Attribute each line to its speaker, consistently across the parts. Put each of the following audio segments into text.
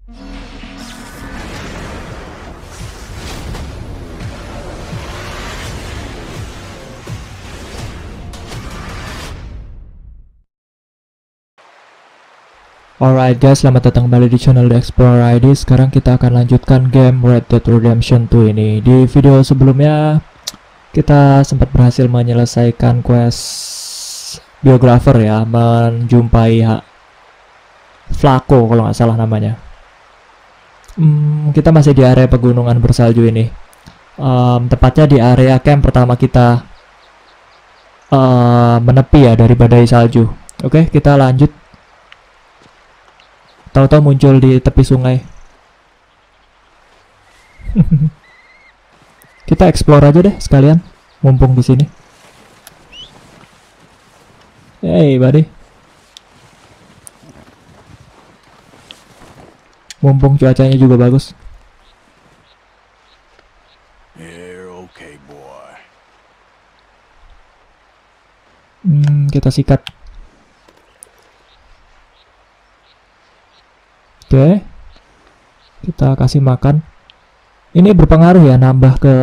Speaker 1: Alright guys, selamat datang kembali di channel The Explorer ID. Sekarang kita akan lanjutkan game Red Dead Redemption 2 ini. Di video sebelumnya kita sempat berhasil menyelesaikan quest biografer ya, menjumpai Flaco kalau nggak salah namanya. Kita masih di area pegunungan bersalju ini. Tepatnya di area camp pertama kita menepi ya dari badai salju. Oke, kita lanjut. Tahu-tahu muncul di tepi sungai. Kita explore aja deh sekalian, mumpung di sini. Hey, buddy. Mumpung cuacanya juga bagus.
Speaker 2: Okay, boy.
Speaker 1: Kita sikat. Oke, kita kasih makan. Ini berpengaruh ya, nambah ke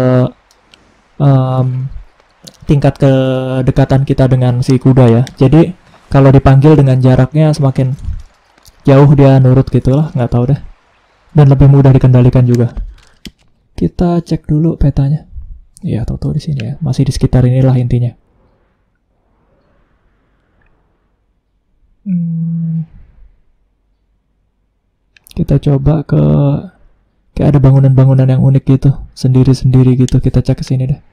Speaker 1: tingkat kedekatan kita dengan si kuda ya. Jadi kalau dipanggil dengan jaraknya semakin jauh dia nurut gitulah, nggak tahu deh. Dan lebih mudah dikendalikan juga. Kita cek dulu petanya. Iya, tahu-tahu di sini ya, masih di sekitar inilah intinya. Kita coba ke kayak ada bangunan-bangunan yang unik gitu, sendiri-sendiri gitu. Kita cek ke sini deh.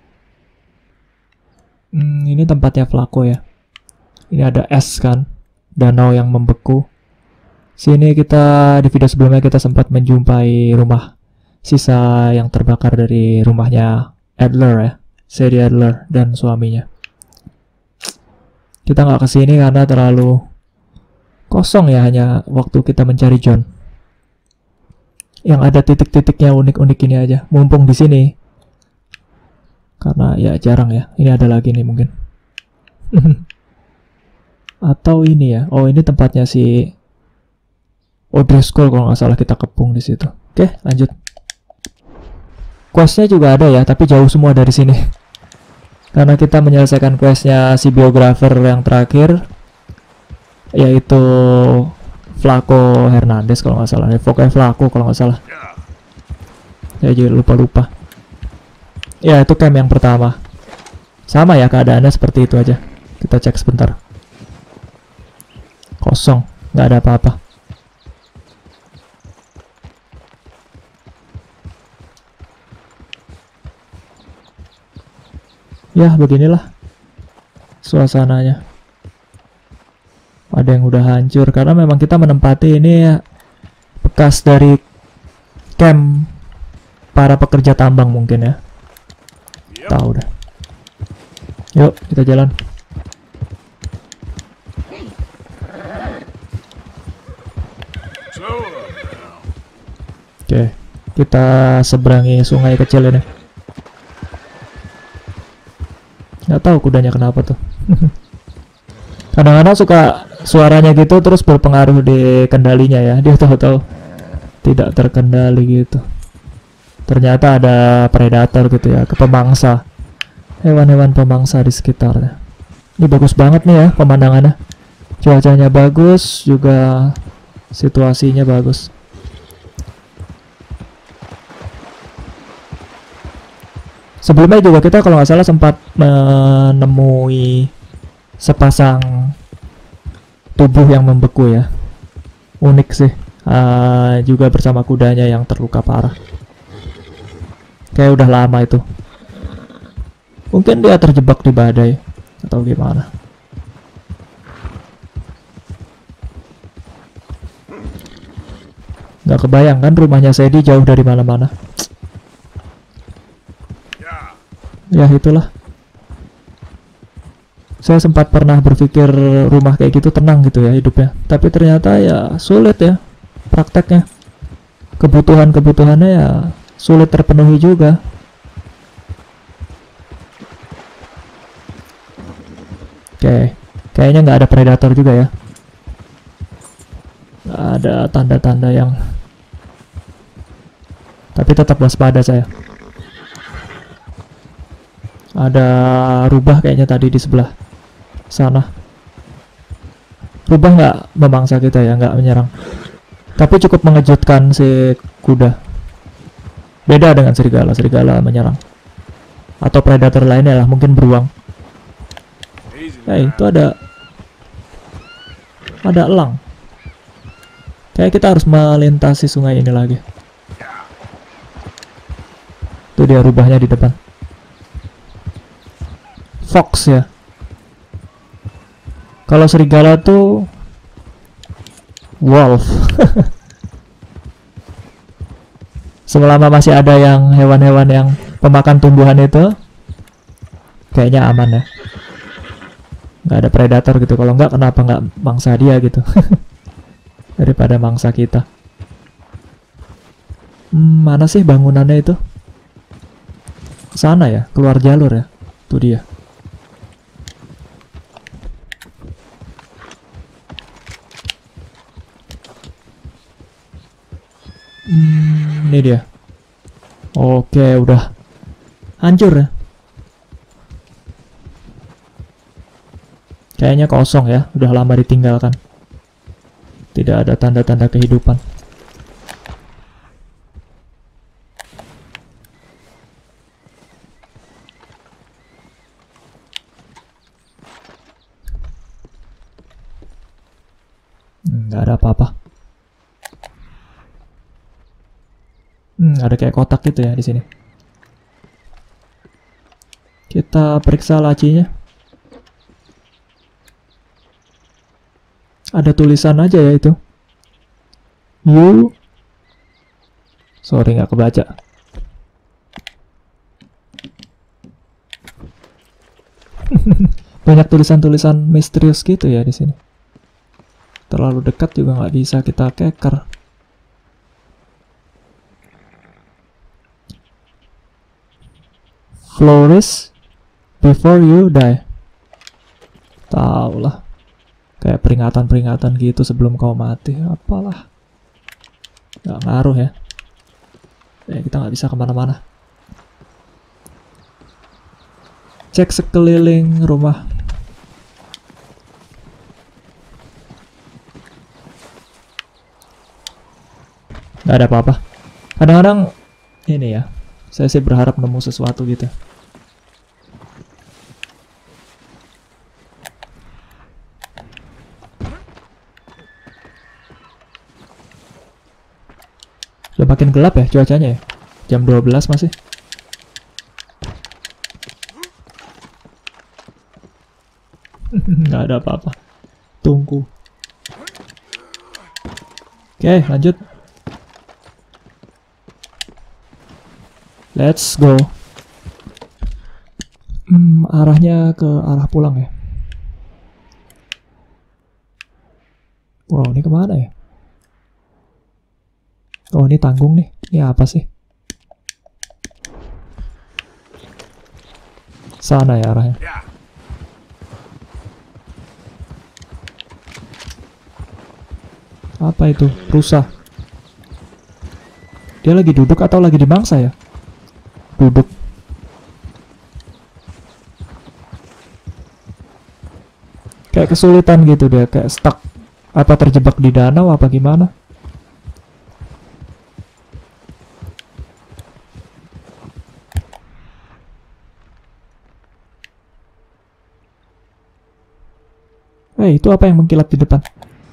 Speaker 1: Ini tempatnya Flaco ya. Ini ada es kan, danau yang membeku. Sini kita di video sebelumnya kita sempat menjumpai rumah sisa yang terbakar dari rumahnya Adler ya, Sadie Adler dan suaminya. Kita nggak kesini karena terlalu kosong ya, hanya waktu kita mencari John. Yang ada titik-titiknya unik-unik ini aja. Mumpung di sini. Karena ya jarang ya. Ini ada lagi nih mungkin. Atau ini ya. Oh, ini tempatnya si O'Driscoll kalau nggak salah, kita kepung di situ. Oke, lanjut. Questnya juga ada ya, tapi jauh semua dari sini. Karena kita menyelesaikan questnya si biografer yang terakhir, yaitu Flaco Hernandez kalau nggak salah, pokoknya Flaco kalau nggak salah. Saya juga lupa. Ya, itu camp yang pertama. Sama ya keadaannya seperti itu aja. Kita cek sebentar. Kosong, nggak ada apa-apa. Ya, beginilah suasananya. Ada yang udah hancur karena memang kita menempati ini ya, bekas dari camp para pekerja tambang mungkin ya. Tahu dah. Yuk kita jalan. Oke, kita seberangi sungai kecil ini. Nggak tahu kudanya kenapa tuh. Kadang-kadang suka suaranya gitu terus berpengaruh di kendalinya ya. Dia tahu-tahu tidak terkendali gitu. Ternyata ada predator gitu ya, pemangsa. Hewan-hewan pemangsa di sekitarnya. Ini bagus banget nih ya pemandangannya. Cuacanya bagus, juga situasinya bagus. Sebelumnya juga kita kalau nggak salah sempat menemui sepasang tubuh yang membeku ya. Unik sih. Juga bersama kudanya yang terluka parah. Kayak udah lama itu. Mungkin dia terjebak di badai atau gimana. Nggak kebayang kan rumahnya Sadie jauh dari mana-mana. Ya itulah. Saya sempat pernah berpikir rumah kayak gitu tenang gitu ya hidupnya. Tapi ternyata ya sulit ya prakteknya. Kebutuhannya ya sulit terpenuhi juga. Oke, kayaknya nggak ada predator juga ya. Nggak ada tanda-tanda yang Tapi tetap waspada saya. Ada rubah kayaknya tadi di sebelah sana. Rubah nggak memangsa kita ya, nggak menyerang. Tapi cukup mengejutkan si kuda. Beda dengan serigala. Serigala menyerang. Atau predator lainnya lah, mungkin beruang. Itu ada elang. Kayak kita harus melintasi sungai ini lagi. Tuh dia rubahnya di depan. Fox ya. Kalau serigala tuh wolf. Selama masih ada yang hewan-hewan yang pemakan tumbuhan itu, kayaknya aman ya. Nggak ada predator gitu. Kalau nggak, kenapa nggak mangsa dia gitu. Daripada mangsa kita. Mana sih bangunannya itu? Sana ya, keluar jalur ya. Tuh dia. Ini dia. Oke, udah hancur ya. Kayaknya kosong ya, udah lama ditinggalkan. Tidak ada tanda-tanda kehidupan. Nggak ada apa-apa. Ada kayak kotak gitu ya di sini. Kita periksa lacinya. Ada tulisan aja ya itu. Sorry nggak kebaca. Banyak tulisan-tulisan misterius gitu ya di sini. Terlalu dekat juga nggak bisa kita keker. Flourish before you die. Tahu lah. Kayak peringatan-peringatan gitu sebelum kau mati. Apalah. Nggak ngaruh ya. Kita nggak bisa kemana-mana. Cek sekeliling rumah. Nggak ada apa-apa. Kadang-kadang ini ya, saya sih berharap nemu sesuatu gitu. Udah makin gelap ya cuacanya ya. Jam 12 masih. Nggak ada apa-apa. Tunggu. Oke, lanjut. Let's go. Arahnya ke arah pulang ya. Wow, ini kemana ya? Oh, ini tanggung nih. Ini apa sih? Sana ya arahnya. Apa itu? Rusa. Dia lagi duduk atau lagi dimangsa ya? Duduk. Kayak kesulitan gitu dia, kayak stuck. Apa terjebak di danau apa gimana? Itu apa yang mengkilap di depan?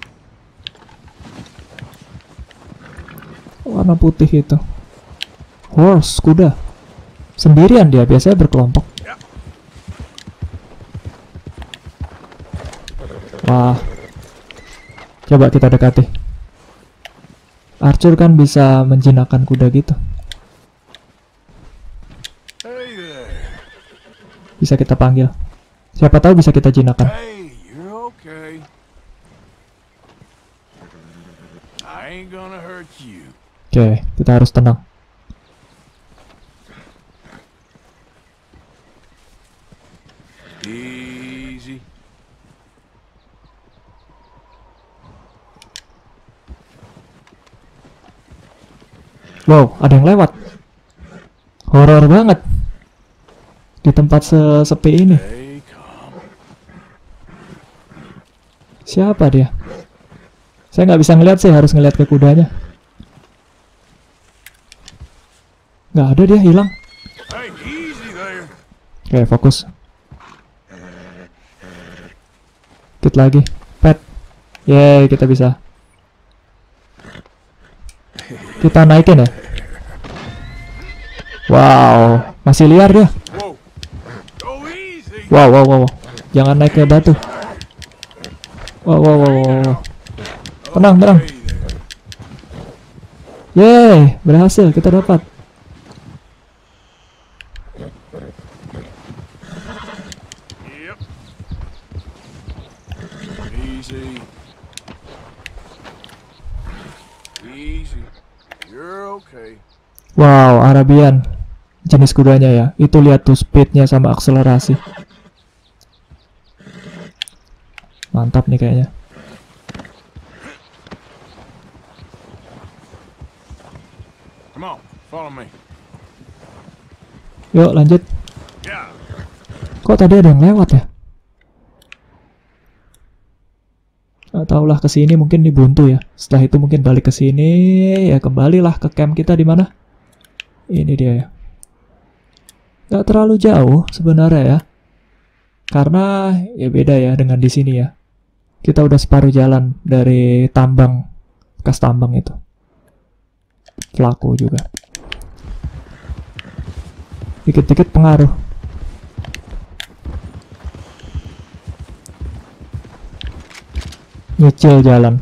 Speaker 1: Warna putih itu. Horse, kuda. Sendirian dia, biasanya berkelompok. Wah. Coba kita dekati. Archer kan bisa menjinakkan kuda gitu. Bisa kita panggil. Siapa tahu bisa kita jinakkan.
Speaker 2: Hey, you're okay. I ain't gonna hurt you.
Speaker 1: Oke, kita harus tenang.
Speaker 2: Easy.
Speaker 1: Wow, ada yang lewat. Horor banget di tempat sesepi ini.
Speaker 2: Stay calm.
Speaker 1: Siapa dia? Saya nggak bisa ngeliat sih, harus ngeliat ke kudanya. Nggak ada, dia hilang.
Speaker 2: Hey, easy there.
Speaker 1: Oke, fokus. Dikit lagi. Pet. Yeay, kita bisa. Kita naikin ya. Wow, masih liar dia.
Speaker 2: Whoa. Go easy.
Speaker 1: Wow, wow, wow, wow. Jangan naik ke batu. Wow, wow, wow, wow, wow. Tenang, tenang.
Speaker 2: Okay there.
Speaker 1: Yeay, berhasil, kita dapat.
Speaker 2: Yep. Easy. Easy. You're okay.
Speaker 1: Wow, Arabian. Jenis kudanya ya. Itu lihat tuh speednya sama akselerasi. Mantap nih kayaknya.
Speaker 2: Come on, follow me.
Speaker 1: Yuk, lanjut.
Speaker 2: Yeah.
Speaker 1: Kok tadi ada yang lewat ya? Nggak tahulah, ke sini mungkin dibuntu ya. Setelah itu mungkin balik ke sini, ya kembalilah ke camp kita di mana? Ini dia ya. Nggak terlalu jauh sebenarnya ya. Karena ya beda ya dengan di sini ya. Kita udah separuh jalan dari tambang, bekas tambang itu. Pelaku juga. Dikit-dikit pengaruh. Nyicil jalan.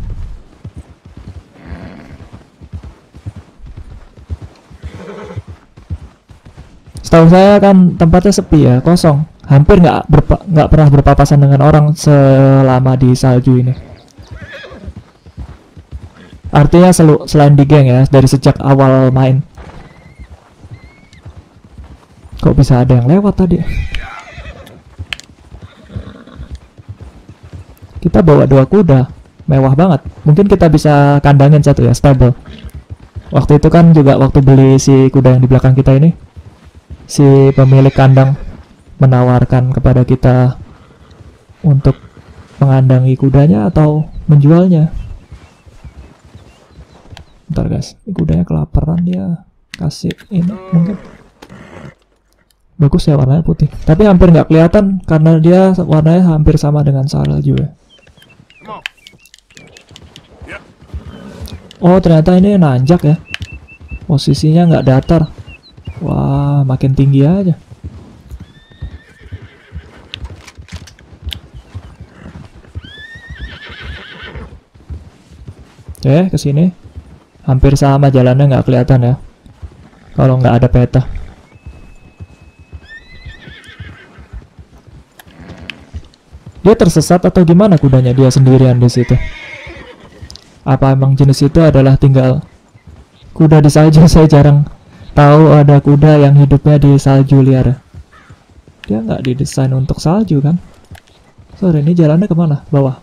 Speaker 1: Setahu saya kan tempatnya sepi ya, kosong. Hampir nggak pernah berpapasan dengan orang selama di salju ini. Artinya selain di geng ya, dari sejak awal main. Kok bisa ada yang lewat tadi? Kita bawa 2 kuda, mewah banget. Mungkin kita bisa kandangin satu ya, stable. Waktu itu kan juga waktu beli si kuda yang di belakang kita ini, si pemilik kandang menawarkan kepada kita untuk mengandangi kudanya atau menjualnya. Bentar guys, ini kudanya kelaparan, dia kasih ini mungkin. Bagus ya warnanya putih, tapi hampir nggak kelihatan karena dia warnanya hampir sama dengan salju ya.
Speaker 2: Come on. Yep.
Speaker 1: Oh ternyata ini nanjak ya, posisinya nggak datar. Wah makin tinggi aja. Oke, kesini hampir sama jalannya, nggak kelihatan ya kalau nggak ada peta. Dia tersesat atau gimana kudanya dia sendirian di situ? Apa emang jenis itu adalah tinggal kuda di salju? Saya jarang tahu ada kuda yang hidupnya di salju liar. Dia nggak didesain untuk salju kan? Sorry, ini jalannya kemana? Bawah.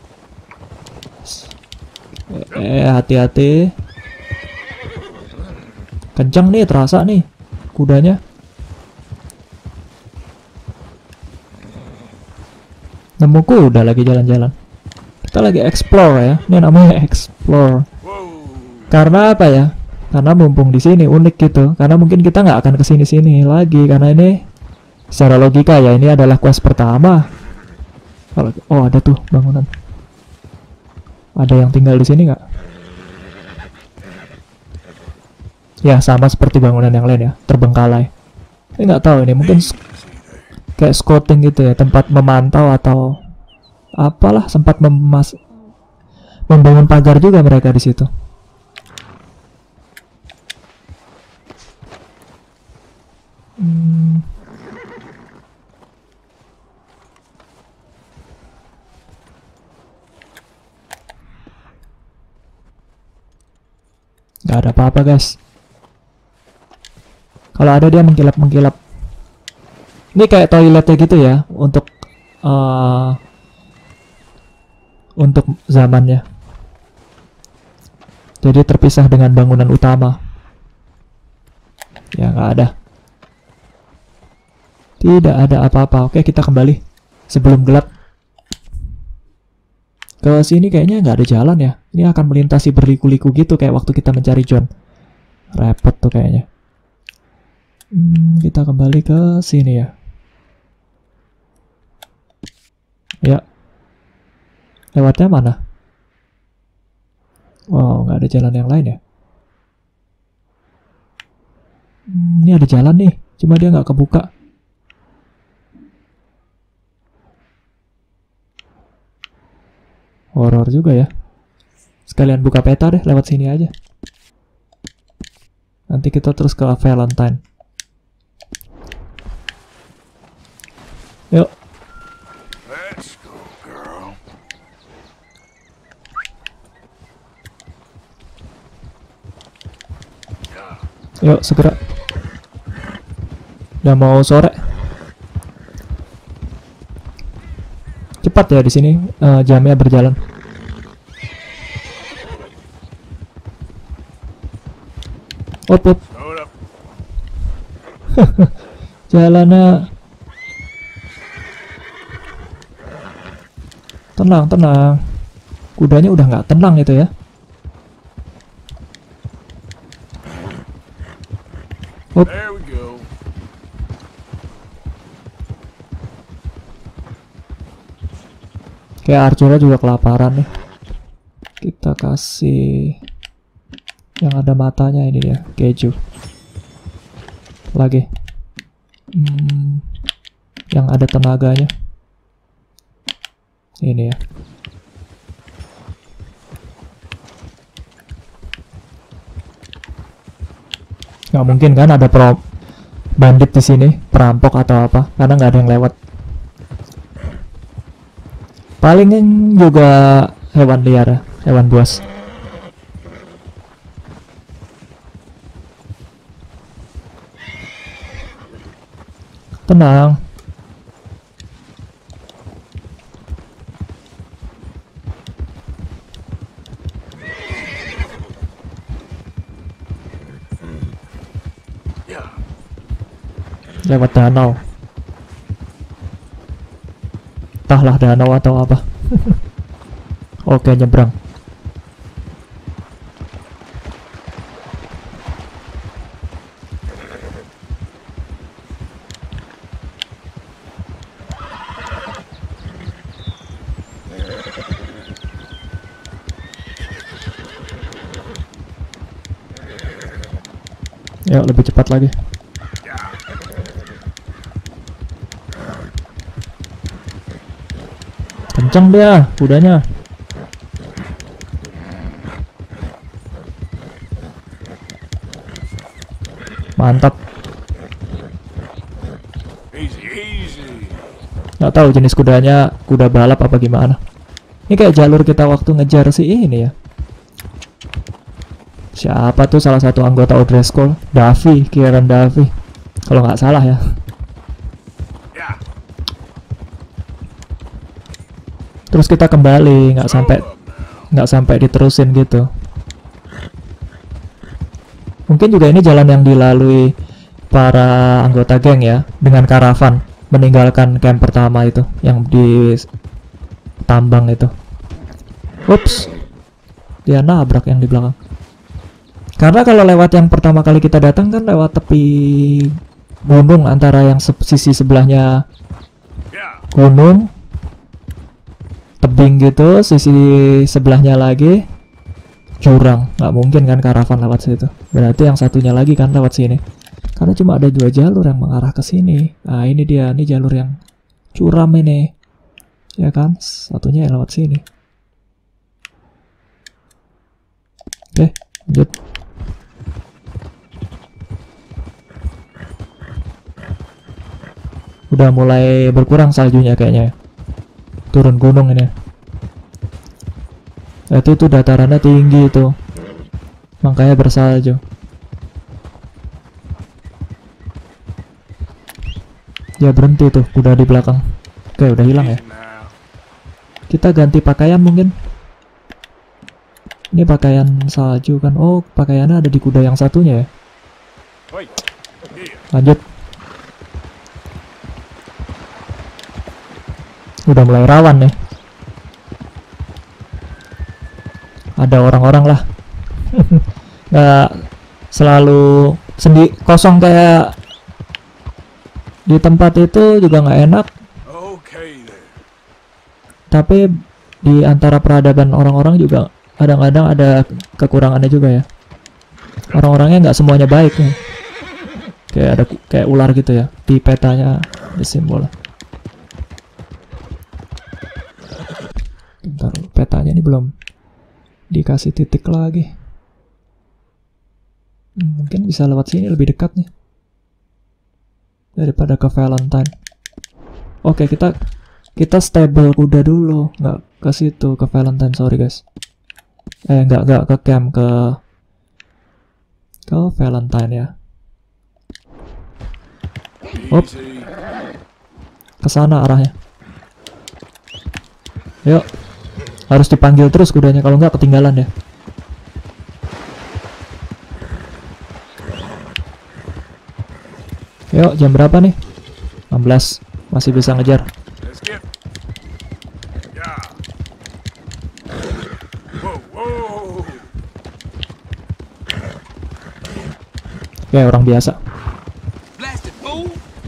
Speaker 1: Hati-hati. Kencang nih, terasa nih kudanya. Nemu kuda lagi jalan-jalan. Kita lagi explore ya. Ini namanya explore.
Speaker 2: Whoa.
Speaker 1: Karena apa ya? Karena mumpung di sini unik gitu. Karena mungkin kita nggak akan kesini-sini lagi karena ini secara logika ya ini adalah quest pertama. Oh ada tuh bangunan. Ada yang tinggal di sini nggak? Ya sama seperti bangunan yang lain ya, terbengkalai. Ini nggak tahu ini mungkin kayak scouting gitu ya, tempat memantau atau apalah, sempat membangun pagar juga mereka di situ. Gak ada apa-apa guys. Kalau ada dia mengkilap-mengkilap. Ini kayak toiletnya gitu ya untuk zamannya. Jadi terpisah dengan bangunan utama. Ya nggak ada. Tidak ada apa-apa. Oke, kita kembali sebelum gelap. Ke sini kayaknya nggak ada jalan ya. Ini akan melintasi berliku-liku gitu kayak waktu kita mencari John. Repot tuh kayaknya. Kita kembali ke sini ya. Ya. Lewatnya mana? Wow, nggak ada jalan yang lain ya. Ini ada jalan nih, cuma dia nggak kebuka. Horor juga ya. Sekalian buka peta deh lewat sini aja. Nanti kita terus ke Valentine. Yuk.
Speaker 2: Let's go, girl.
Speaker 1: Yuk, segera. Udah mau sore. Cepat ya di sini jamnya berjalan. Op.
Speaker 2: Load up.
Speaker 1: Jalannya tenang, tenang. Kudanya udah nggak tenang itu ya. Op.
Speaker 2: There we go.
Speaker 1: Kayak Arjuna juga kelaparan nih. Kita kasih yang ada matanya ini ya, keju. Lagi. Yang ada tenaganya. Ini ya. Nggak mungkin kan ada bandit di sini, perampok atau apa, karena nggak ada yang lewat. Paling juga hewan liar ya, hewan buas. Tenang. Lewat danau. Entahlah danau atau apa. Oke, nyebrang. Yuk, lebih cepat lagi. Kenceng dia kudanya. Mantap.
Speaker 2: Easy, easy.
Speaker 1: Nggak tahu jenis kudanya kuda balap apa gimana. Ini kayak jalur kita waktu ngejar si ini ya. Siapa tuh salah satu anggota O'Driscoll? Davy, Kieran Davy. Kalau nggak salah ya.
Speaker 2: Yeah.
Speaker 1: Terus kita kembali, nggak sampai diterusin gitu. Mungkin juga ini jalan yang dilalui para anggota geng ya, dengan karavan meninggalkan camp pertama itu yang di tambang itu. Ups, dia nabrak yang di belakang. Karena kalau lewat yang pertama kali kita datang kan lewat tepi gunung, antara yang sisi sebelahnya gunung, tebing gitu, sisi sebelahnya lagi jurang. Nggak mungkin kan karavan lewat situ. Berarti yang satunya lagi kan lewat sini. Karena cuma ada 2 jalur yang mengarah ke sini. Nah ini dia, ini jalur yang curam ini, ya kan? Satunya yang lewat sini. Oke, lanjut. Udah mulai berkurang saljunya kayaknya. Turun gunung ini. Itu datarannya tinggi itu. Makanya bersalju. Ya berhenti tuh, udah di belakang. Oke, udah hilang ya. Kita ganti pakaian mungkin. Ini pakaian salju kan. Oh, pakaiannya ada di kuda yang satunya ya. Lanjut. Udah mulai rawan nih. Ada orang-orang lah. Nggak selalu kosong kayak di tempat itu juga nggak enak.
Speaker 2: Okay then.
Speaker 1: Tapi di antara peradaban orang-orang juga kadang-kadang ada kekurangannya juga ya. Orang-orangnya nggak semuanya baik ya. Kayak ada kayak ular gitu ya. Di petanya ada simbol. Bentar, petanya ini belum dikasih titik lagi. Mungkin bisa lewat sini lebih dekat nih daripada ke Valentine. Oke, kita stable kuda dulu, nggak ke situ, ke Valentine, sorry guys. Nggak ke camp, ke Valentine ya. Hop,
Speaker 2: Easy.
Speaker 1: ke sana arahnya. Yuk, harus dipanggil terus kudanya, kalau nggak ketinggalan ya. Yuk, jam berapa nih? 16, masih bisa ngejar.
Speaker 2: Let's get. Yeah. Whoa, whoa.
Speaker 1: Kayak orang biasa.
Speaker 2: Blasted fool.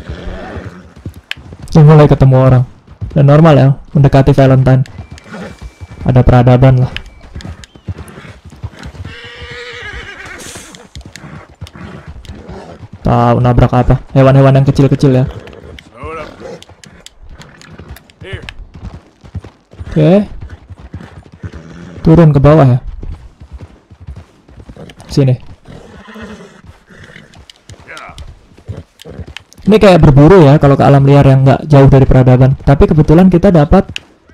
Speaker 1: Mulai ketemu orang. Dan normal ya, mendekati Valentine. Ada peradaban lah. Tahu nabrak apa? Hewan-hewan yang kecil-kecil ya.
Speaker 2: Slow it up. Here.
Speaker 1: Oke. Turun ke bawah ya. Sini.
Speaker 2: Yeah.
Speaker 1: Ini kayak berburu ya kalau ke alam liar yang nggak jauh dari peradaban. Tapi kebetulan kita dapat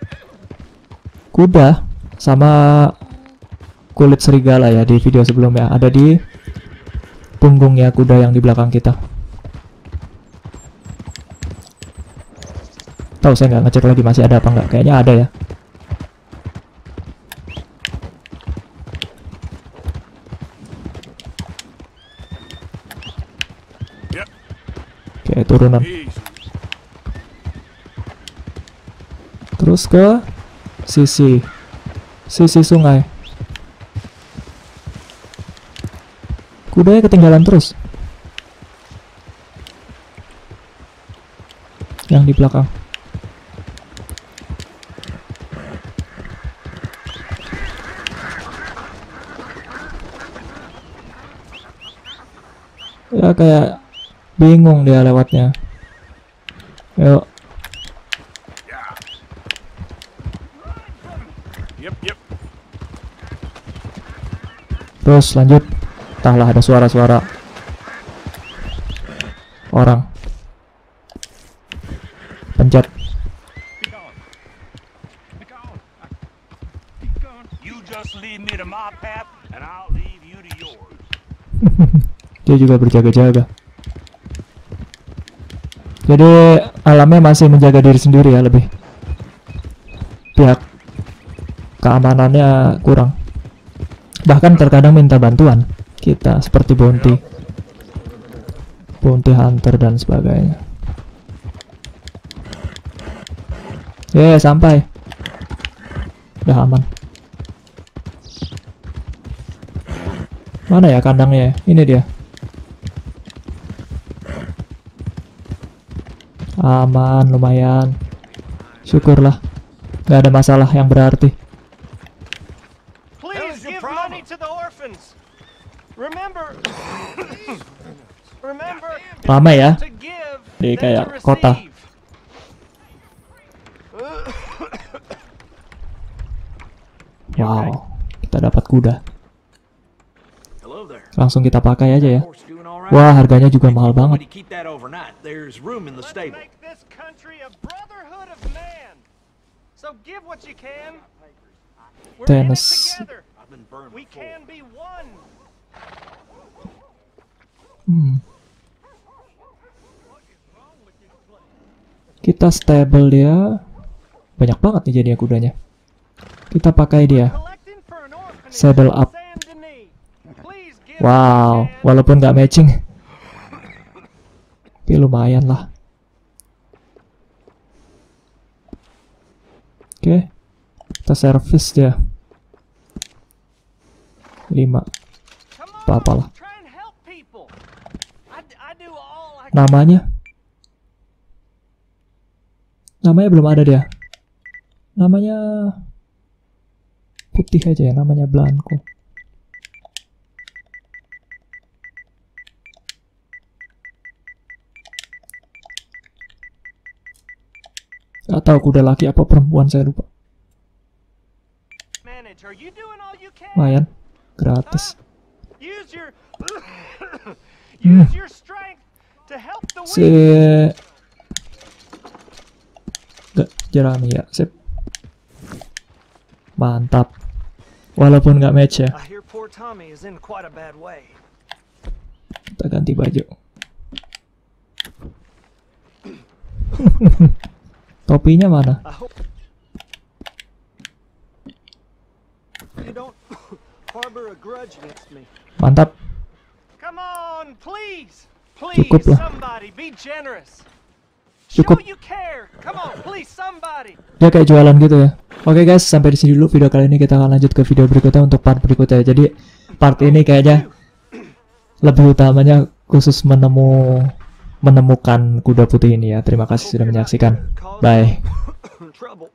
Speaker 1: kuda sama kulit serigala ya di video sebelumnya. Ada di punggungnya kuda yang di belakang kita. Tahu saya nggak ngecek lagi masih ada apa nggak? Kayaknya ada ya.
Speaker 2: Yep.
Speaker 1: Oke, turunan.
Speaker 2: Easy.
Speaker 1: Terus ke sisi sungai. Kudanya ketinggalan terus. Yang di belakang. Ya kayak bingung dia lewatnya. Yuk.
Speaker 2: Yeah. Yep, yep.
Speaker 1: Terus lanjut. Entahlah, ada suara-suara orang. Pencet.
Speaker 2: You just lead me to my path, and I'll leave you to yours.
Speaker 1: Dia juga berjaga-jaga. Jadi alamnya masih menjaga diri sendiri ya, lebih. Pihak keamanannya kurang. Bahkan terkadang minta bantuan kita seperti bounty hunter dan sebagainya. Sampai. Udah aman. Mana ya kandangnya? Ini dia. Aman, lumayan. Syukurlah. Gak ada masalah yang berarti.
Speaker 3: Please give money to the orphans. Remember,
Speaker 1: Ramai ya
Speaker 3: to give,
Speaker 1: di
Speaker 3: then
Speaker 1: kayak
Speaker 3: to
Speaker 1: kota.
Speaker 3: receive.
Speaker 1: Wow, kita dapat kuda.
Speaker 4: Hello there.
Speaker 1: Langsung kita pakai aja ya.
Speaker 4: Horse doing all right?
Speaker 1: Wah, harganya juga mahal
Speaker 4: Why
Speaker 1: banget.
Speaker 4: do you keep that overnight? There's room in the
Speaker 3: Let's
Speaker 4: stable.
Speaker 3: make this country a brotherhood of man. So give what you can. We're in it
Speaker 1: Tennis.
Speaker 3: together.
Speaker 4: I've been burned
Speaker 3: We
Speaker 4: before.
Speaker 3: can be one.
Speaker 1: Kita stable dia. Banyak banget nih jadinya kudanya. Kita pakai dia.
Speaker 3: Collecting for an orphanage
Speaker 1: Saddle
Speaker 3: in
Speaker 1: up.
Speaker 3: Saint Denis. Please give
Speaker 1: Wow,
Speaker 3: what you can.
Speaker 1: walaupun nggak matching. Tapi lumayan lah. Oke, kita servis dia 5.
Speaker 3: Come on,
Speaker 1: Apa-apalah.
Speaker 3: try and help people. I do all I can.
Speaker 1: Namanya belum ada dia. Namanya putih aja ya, namanya Blanco. Gak tahu kuda laki apa perempuan, saya lupa.
Speaker 3: Manage. Are you doing all you can?
Speaker 1: Lumayan, gratis.
Speaker 3: Use your use your strength to help the
Speaker 1: Si
Speaker 3: weak.
Speaker 1: gak Jerami ya, sip. Mantap. Walaupun nggak match ya.
Speaker 3: I hear poor Tommy is in quite a bad way.
Speaker 1: Kita ganti baju. Topinya mana?
Speaker 3: I hope you don't harbor a grudge against me.
Speaker 1: Mantap.
Speaker 3: Come on, please. Please,
Speaker 1: Cukup lah.
Speaker 3: somebody, be generous.
Speaker 1: Cukup.
Speaker 3: Show you care. Come on, please, somebody.
Speaker 1: Dia kayak jualan gitu ya. Oke guys, sampai di sini dulu video kali ini. Kita akan lanjut ke video berikutnya untuk part berikutnya. Jadi part ini kayaknya lebih utamanya khusus menemukan kuda putih ini ya. Terima kasih sudah menyaksikan. Bye.
Speaker 4: Trouble.